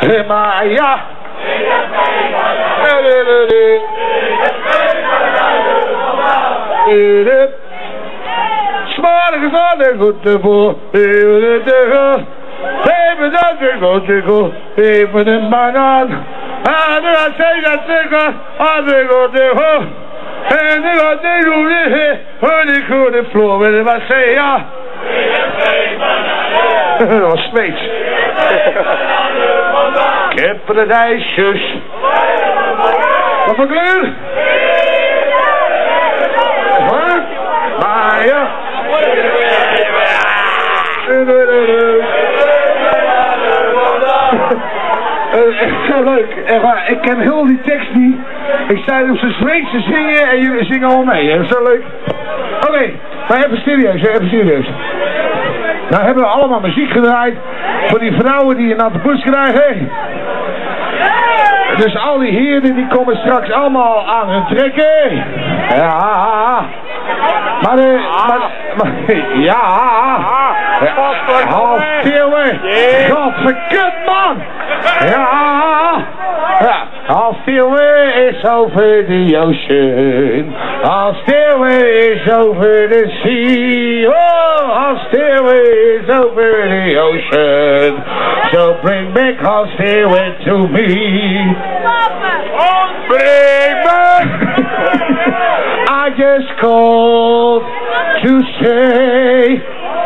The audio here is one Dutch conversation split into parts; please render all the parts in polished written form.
Maar ja. Smalig van de goede voor. Even dat de goede. Even de banaan. En dan zeg dat zeker. En de goede voor. En de goede roelie. En de goede vloer. En wat zei ja? Dat was Zweeds. Ik heb de ijsjes. Wat voor kleur? Maar ja. Echt zo leuk. Ik ken heel die tekst niet. Ik zei op zijn Zweeds te zingen en jullie zingen al mee. Dat is zo leuk. Oké, maar even serieus, Nou hebben we allemaal muziek gedraaid voor die vrouwen die een natte bus krijgen. Dus al die heren die komen straks allemaal aan hun trekken. Ja. Maar ja. Half stillen. Godverkut man. Ja. Half stillen is over the ocean. Half stillen is over the sea. Oh, half stillen is over the ocean. So bring back half stillen to me. Bring back. I just called to say.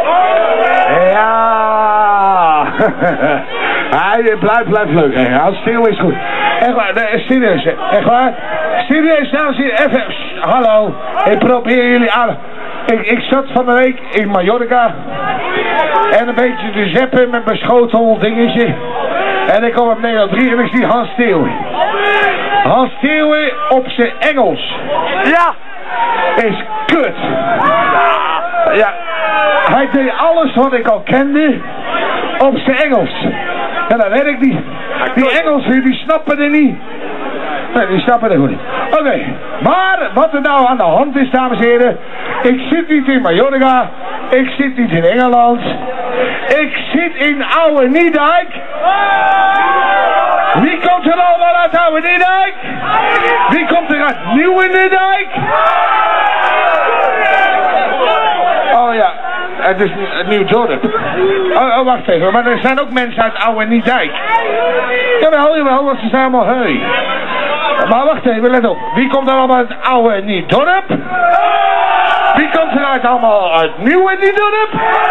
Ja. Blijf leuk. Als stil is goed. Echt waar, serieus. Echt waar. Serieus, dames en heren. Even. Hallo. Ik probeer jullie aan. Ik zat van de week in Mallorca. En een beetje te zeppen met mijn schotel dingetje. En ik kom op Nederland 3 en ik zie Hans Steeuwen. Hans Steeuwen op zijn Engels. Ja. Is kut. Ja. Hij deed alles wat ik al kende op zijn Engels. En dat weet ik niet. Die Engelsen, die snappen er niet. Nee, die snappen er goed niet. Oké, maar wat er nou aan de hand is, dames en heren. Ik zit niet in Mallorca. Ik zit niet in Engeland. Ik zit in Oude Niedijk. Wie komt er allemaal uit Oude Niedijk? Wie komt er uit Nieuwe Niedijk? Oh ja, het is een nieuw dorp. Oh, wacht even, maar er zijn ook mensen uit Oude Niedijk. Jawel, want ze zijn allemaal heu. Maar wacht even, let op. Wie komt er allemaal uit Oude Niedorp? Wie komt er allemaal uit Nieuwe Niedorp?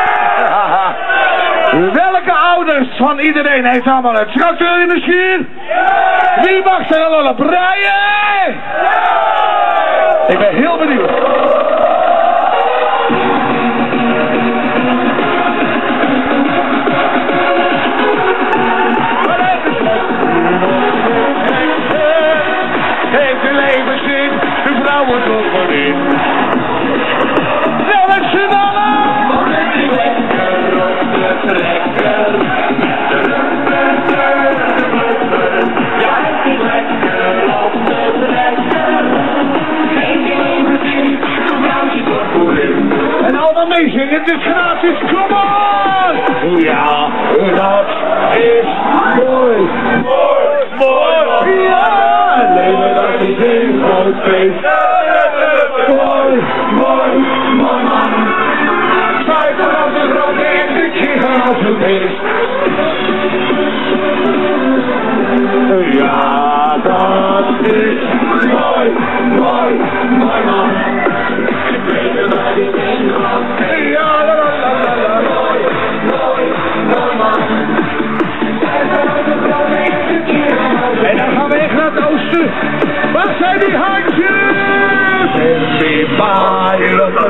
Welke ouders van iedereen heeft allemaal een tractor in de schuur? Wie mag er allemaal breien? Ik ben heel benieuwd. Heeft de levenszin, de vrouw wordt opgericht. Nou, met z'n allen! Lekker op de trekker. Ja, het is lekker op de trekker. Heeft de levenszin, de vrouw wordt opgericht. En allemaal meezingen, het is gratis, kom on! Ja, dat is mooi. Mooi. Ja! Leven dat is een groot feest. Mooi man. Zuiver als een grote en de kiegen als een beest. Ja, dat is mooi man. Leven dat is een groot feest. Ja, mooi man. En dan gaan we echt naar het oosten. Waar zijn die handjes? Everybody look